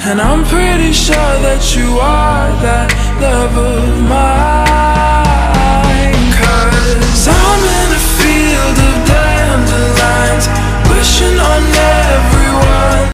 And I'm pretty sure that you are that lover